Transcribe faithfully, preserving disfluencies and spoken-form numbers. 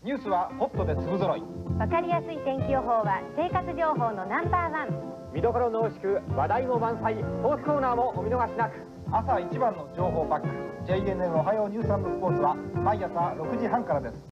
ニュースはホットで粒揃い。 わかりやすい天気予報は生活情報のナンバーワン。 見どころ濃縮、話題も満載、スポーツコーナーもお見逃しなく。 朝一番の情報パック ジェイエヌエヌ おはようニュース&スポーツは毎朝ろくじはんからです。